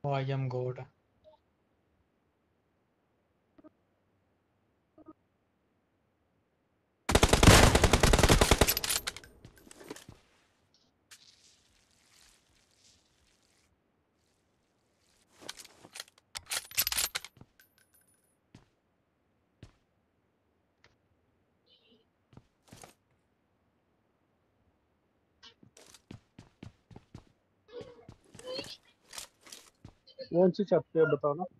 Oh, I am good. कौन सी छत पे है बताओ ना।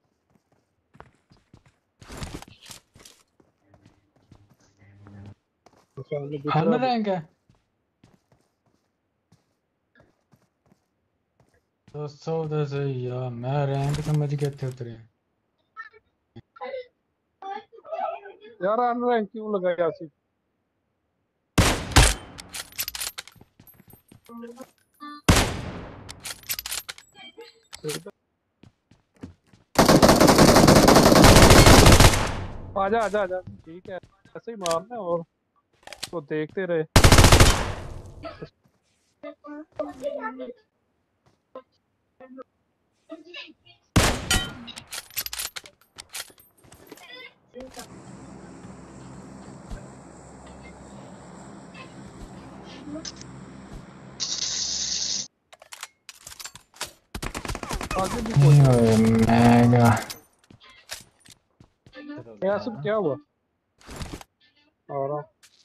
सामने दिख हन रहा है। रैंक है दोस्तों उधर से यार मैं रैंक समझ के थे उतरे यार अनरैंक क्यों लगाया आसिफ? आजा आजा आजा, ठीक है, ऐसे ही मारना है और तो देखते रहे। आगे भी कोई है। मैगा आसिफ क्या हुआ? आ रहा हूँ।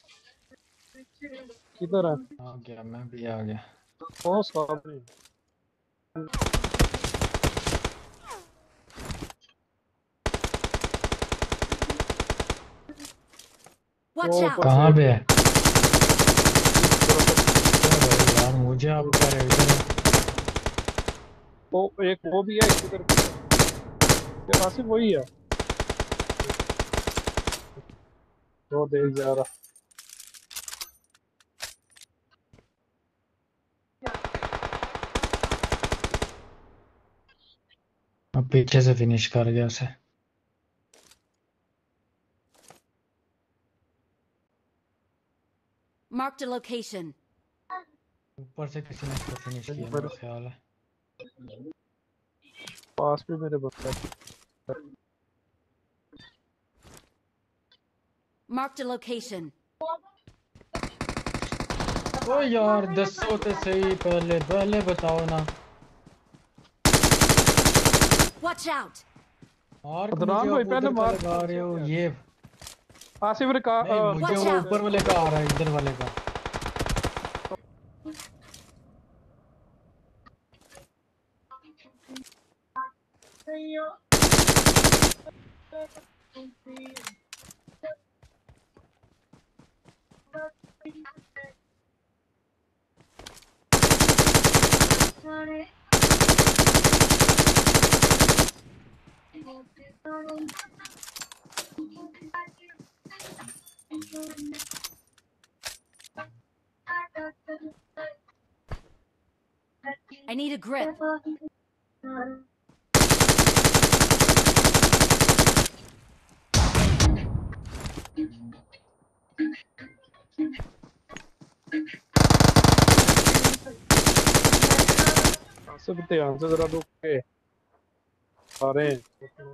किधर है? आ गया मैं भी आ गया ओ सामने। Watch वो out! ऊपर कहाँ से पे है इस तरफ। यार मुझे आप कर इधर वो एक वो भी है इधर भी है। ये आसिफ वही है। वो देख जा रहा। अब पीछे से फिनिश कर गया उसे Marked a location. ऊपर से किसी ने इसको फिनिश किया मेरा मेरे ख्याल है पास भी मेरे बंदा है। Marked a location. ओ यार 10 होते सही पहले पहले बताओ ना Watch out! मार्क मुझे अदनान भाई आप पहले उधर का मार लगा रहे हो ये आसिफ ने नहीं कहा मुझे Watch वो out! ऊपर वाले का आ रहा है इधर वाले का I need a grip. Asif ध्यान से जरा रुक के आ रहे हैं।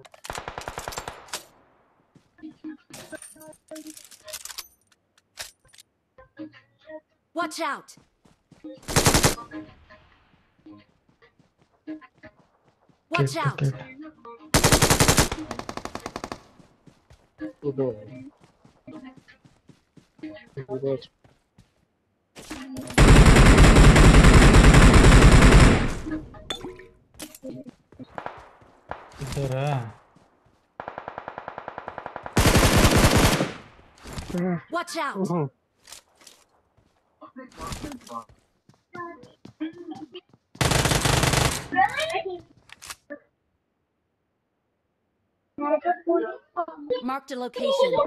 Watch out! Watch किट out! किट उधर उधर इधर है Watch out! Marked a location.